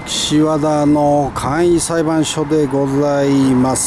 岸和田の簡易裁判所でございます。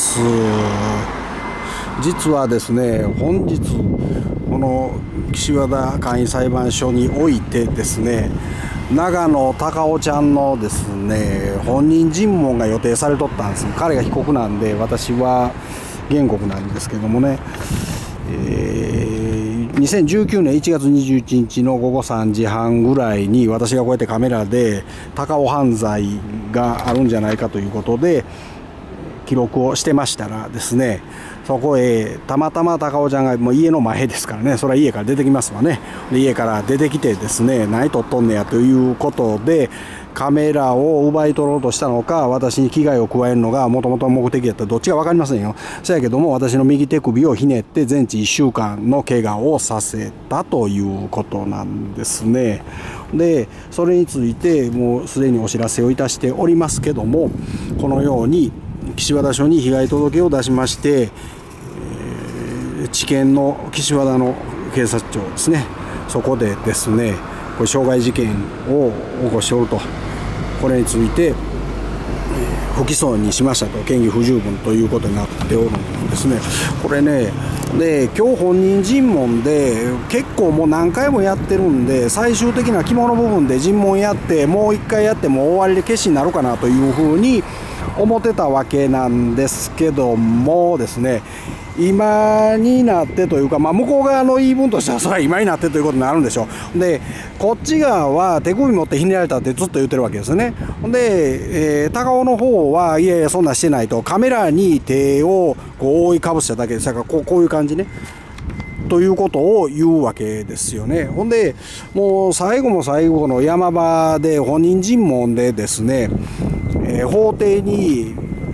実はですね、本日この岸和田簡易裁判所においてですね、長野孝雄ちゃんのですね、本人尋問が予定されとったんです。彼が被告なんで、私は原告なんですけどもね、2019年1月21日の午後3時半ぐらいに、私がこうやってカメラで高尾犯罪があるんじゃないかということで記録をしてましたらですね、そこへたまたま高尾ちゃんがもう家の前ですからね、それは家から出てきますわね。で家から出てきてですね、何撮っとんねやということでカメラを奪い取ろうとしたのか、私に危害を加えるのがもともとの目的だったらどっちか分かりませんよ。そやけども、私の右手首をひねって全治1週間の怪我をさせたということなんですね。でそれについてもうすでにお知らせをいたしておりますけども、このように岸和田署に被害届を出しまして、地検の岸和田の警察庁ですね、そこでですね、これ傷害事件を起こしておると、これについて不起訴にしましたと、嫌疑不十分ということになっておるんですね。これね、で今日本人尋問で結構もう何回もやってるんで、最終的な肝の部分で尋問やってもう一回やっても終わりで決心になるかなというふうに思ってたわけなんですけどもですね、今になってというか、向こう側の言い分としてはそれは今になってということになるんでしょう。でこっち側は手首持ってひねられたってずっと言ってるわけですね。で、高尾の方はいやいやそんなしてないと、カメラに手をこう覆いかぶしただけですから、こういう感じねということを言うわけですよね。ほんでもう最後の最後の山場で本人尋問でですね、法廷に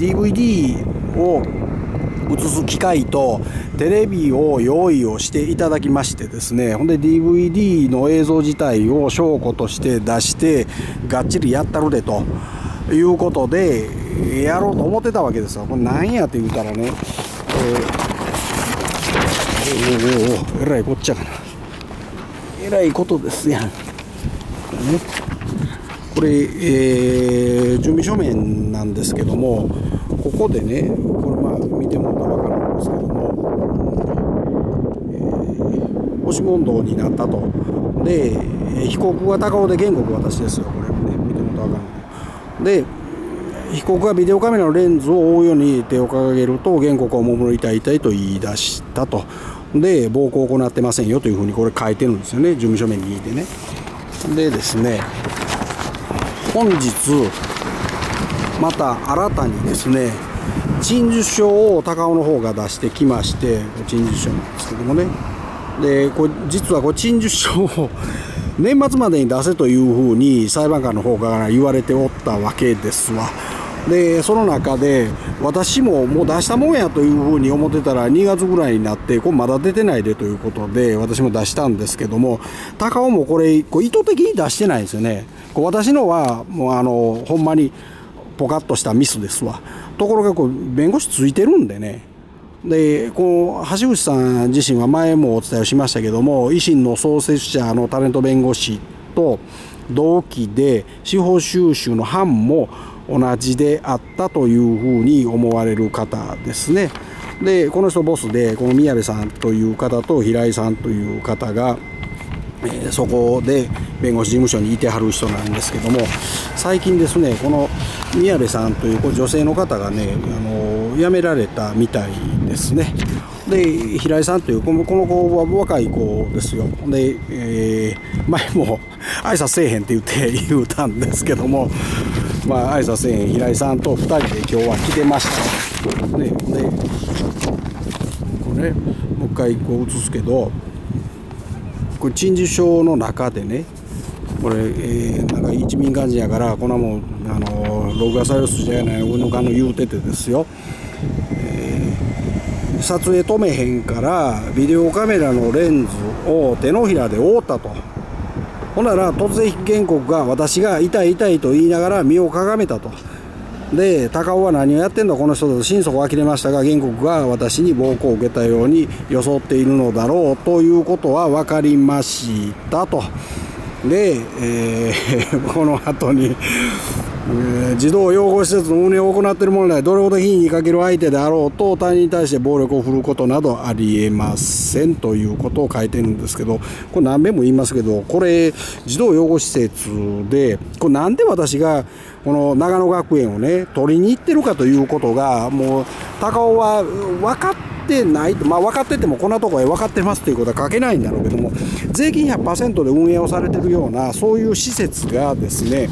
DVD を映す機械とテレビを用意をしていただきましてですね、ほんで DVD の映像自体を証拠として出してがっちりやったるでということでやろうと思ってたわけですよ。これ何やって言うたらね、えらいこっちゃかな、えらいことですやん、ね、これ、準備書面なんですけども、ここでね、これ見てもらったら分かるんですけども、押し問答になったと。で被告は高尾で原告は私ですよ。これね見てもらったら分かる。で被告がビデオカメラのレンズを覆うように手を掲げると、原告はおもむろ痛い痛いと言い出したと。で暴行を行ってませんよというふうにこれ書いてるんですよね、準備書面に。でね、でですね、本日また新たにですね、陳述書を高尾の方が出してきまして、陳述書なんですけどもね、でこれ実はこれ陳述書を年末までに出せというふうに裁判官の方から言われておったわけですわ。でその中で私ももう出したもんやというふうに思ってたら、2月ぐらいになってこれまだ出てないでということで私も出したんですけども、高尾もこれ意図的に出してないんですよね。私のはもうほんまにポカッとしたミスですわ。ところがこう弁護士ついてるんでね、でこの橋口さん自身は前もお伝えをしましたけども、維新の創設者のタレント弁護士と同期で司法修習の班も同じであったというふうに思われる方ですね。でこの人ボスで、この宮部さんという方と平井さんという方が、そこで弁護士事務所にいてはる人なんですけども、最近ですね、この宮部さんという女性の方がね、辞められたみたいですね。で平井さんというこの子は若い子ですよ。で、前も挨拶せえへんって言うたんですけども、挨拶せえへん平井さんと2人で今日は来てました、ね。でこれね、もう一回映すけど、これ陳述書の中でね、これ、なんか一民間人やからこんなもん録画される筋合いないのかの言うててですよ、撮影止めへんからビデオカメラのレンズを手のひらで覆ったと。ほんなら突然原告が私が痛い痛いと言いながら身をかがめたと。で高尾は何をやってんだこの人と心底呆れましたが、原告が私に暴行を受けたように装っているのだろうということは分かりましたと。で、この後に児童養護施設の運営を行っている者でどれほど非にかける相手であろうと他人に対して暴力を振るうことなどありえませんということを書いてるんですけど、これ何遍も言いますけど、これ児童養護施設でこれなんで私がこの長野学園をね取りに行ってるかということがもう高尾は分かってない、分かっててもこんなとこへ分かってますということは書けないんだろうけども、税金 100% で運営をされてるようなそういう施設がですね、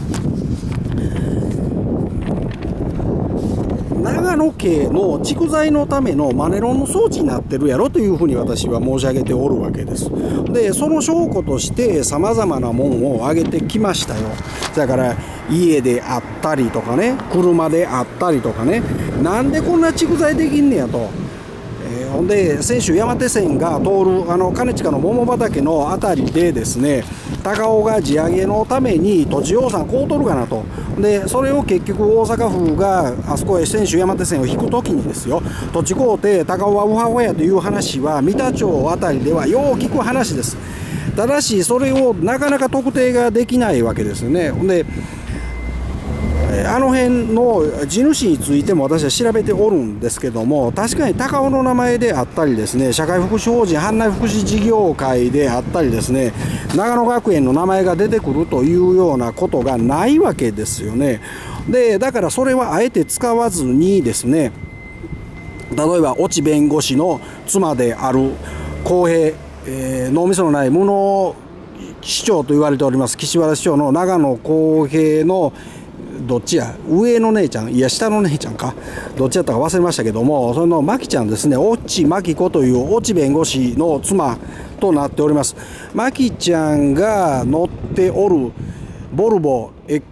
長野県の蓄財のためのマネロンの装置になってるやろというふうに私は申し上げておるわけです。でその証拠としてさまざまなもんを挙げてきましたよ。だから家であったりとかね、車であったりとかね、なんでこんな蓄財できんねやと。ほんで先週山手線が通る兼近の桃畑の辺りでですね、高尾が地上げのために土地予算こう取るかなと。でそれを結局大阪府があそこへ先週山手線を引く時にですよ、土地買うて高尾はウハウハやという話は三田町あたりではよう聞く話です。ただしそれをなかなか特定ができないわけですよね。ほんであの辺の地主についても私は調べておるんですけども、確かに高尾の名前であったりですね、社会福祉法人阪内福祉事業会であったりですね、長野学園の名前が出てくるというようなことがないわけですよね。でだからそれはあえて使わずにですね、例えば越智弁護士の妻である公平、脳みそのない無能市長と言われております岸原市長の長野公平のどっちや上の姉ちゃんいや下の姉ちゃんかどっちやったか忘れましたけども、その真紀ちゃんですね、越智真紀子という越智弁護士の妻となっております。真紀ちゃんが乗っておるボルボ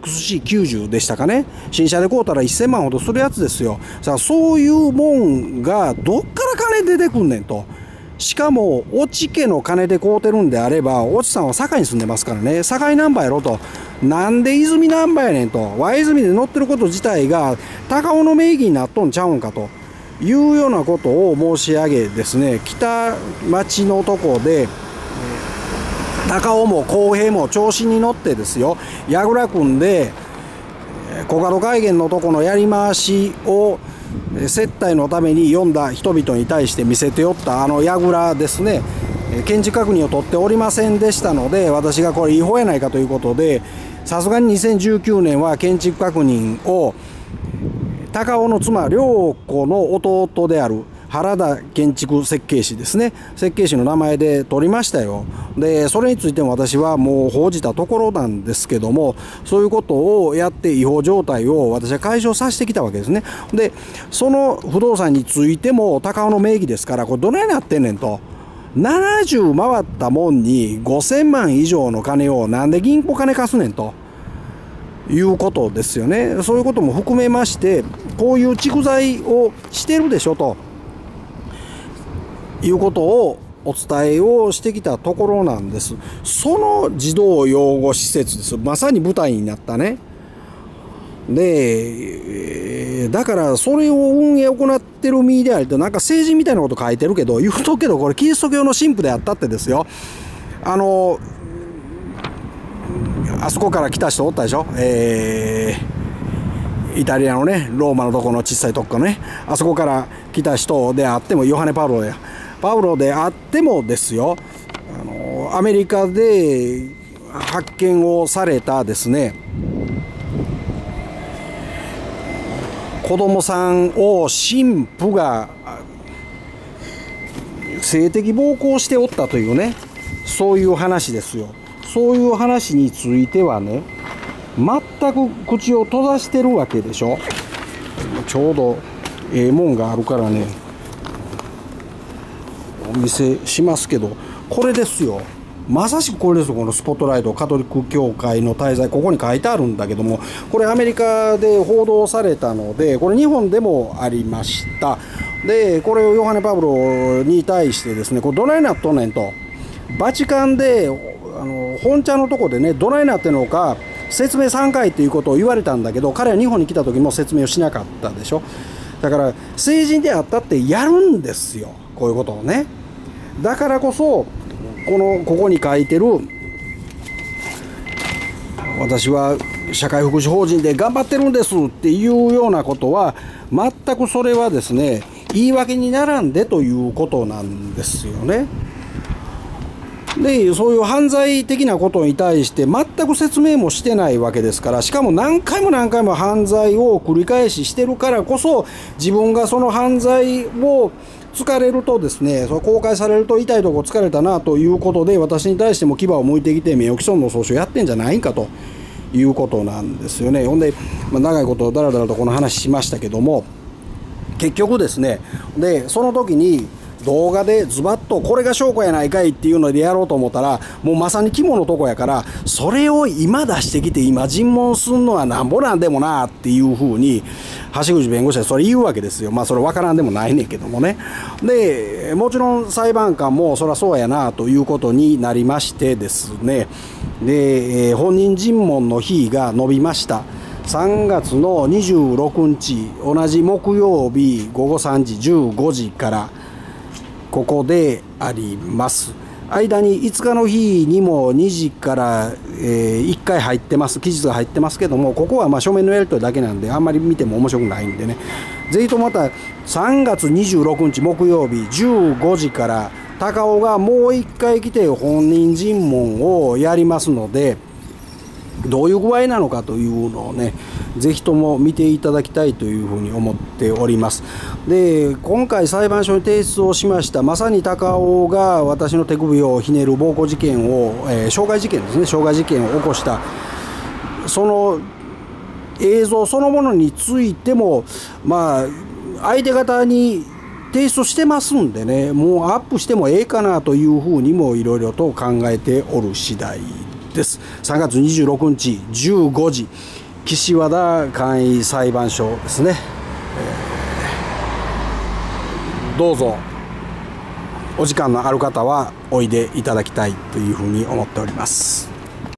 XC90 でしたかね、新車で買うたら1000万ほどするやつですよ。さあそういうもんがどっから金出てくんねんと。しかも越智家の金で買うてるんであれば、越智さんは堺に住んでますからね、堺ナンバーやろと。なんで泉ナンバーやねんと。和泉で乗ってること自体が高尾の名義になっとんちゃうんかというようなことを申し上げですね、北町のとこで高尾も公平も調子に乗ってですよ、櫓組んで小門海原のとこのやり回しを接待のために読んだ人々に対して見せておった櫓ですね、建築確認を取っておりませんでしたので、私がこれ違法やないかということで、さすがに2019年は建築確認を高尾の妻良子の弟である原田建築設計士ですね、設計士の名前で取りましたよ。でそれについても私はもう報じたところなんですけども、そういうことをやって違法状態を私は解消させてきたわけですね。でその不動産についても高尾の名義ですから、これどないなってんねんと。70回ったもんに5000万以上の金をなんで銀行金貸すねんということですよね。そういうことも含めまして、こういう蓄財をしてるでしょということをお伝えをしてきたところなんです。その児童養護施設です。まさに舞台になったね。でだからそれを運営を行ってる身でありと、なんか成人みたいなこと書いてるけど、言うとくけどこれキリスト教の神父であったってですよ、あそこから来た人おったでしょ、イタリアのねローマのとこの小さいとこね、あそこから来た人であっても、ヨハネ・パウロであってもですよ、アメリカで発見をされたですね、子供さんを神父が性的暴行しておったというね、そういう話ですよ。そういう話についてはね、全く口を閉ざしてるわけでしょ。ちょうどもんがあるからねお見せしますけど、これですよ。まさしくこれですよ。このスポットライトカトリック教会の滞在、ここに書いてあるんだけども、これアメリカで報道されたので、これ日本でもありました。でこれをヨハネ・パブロに対してですね、これどないなっとんねんと。バチカンで本茶のとこでね、どないなってんのか説明3回ということを言われたんだけど、彼は日本に来た時も説明をしなかったでしょ。だから成人であったってやるんですよ、こういうことをね。だからこそここに書いてる、私は社会福祉法人で頑張ってるんですっていうようなことは全くそれはですね言い訳にならんでということなんですよね。でそういう犯罪的なことに対して全く説明もしてないわけですから、しかも何回も何回も犯罪を繰り返ししてるからこそ、自分がその犯罪を疲れるとですね、公開されると痛いとこ疲れたなということで、私に対しても牙を向いてきて名誉毀損の訴訟やってんじゃないかということなんですよね。ほんで、長いことだらだらとこの話しましたけども、結局ですね、でその時に動画でズバッとこれが証拠やないかいっていうのでやろうと思ったら、もうまさに肝のとこやから、それを今出してきて今尋問すんのはなんぼなんでもなっていうふうに橋口弁護士はそれ言うわけですよ。それ分からんでもないねんけどもね。でもちろん裁判官もそりゃそうやなということになりましてですね、で、本人尋問の日が延びました。3月の26日同じ木曜日午後3時15時からここであります。間に5日の日にも2時から、1回入ってます、期日が入ってますけども、ここは書面のやり取りだけなんであんまり見ても面白くないんでね、ぜひともまた3月26日木曜日15時から高尾がもう1回来て本人尋問をやりますので、どういう具合なのかというのをね、ぜひとも見ていただきたいというふうに思っております。で、今回裁判所に提出をしました、まさに高尾が私の手首をひねる暴行事件を、傷害事件ですね、傷害事件を起こした、その映像そのものについても、相手方に提出してますんでね、もうアップしてもええかなというふうにもいろいろと考えておる次第です。3月26日15時、岸和田簡易裁判所ですね、どうぞお時間のある方はおいでいただきたいというふうに思っております。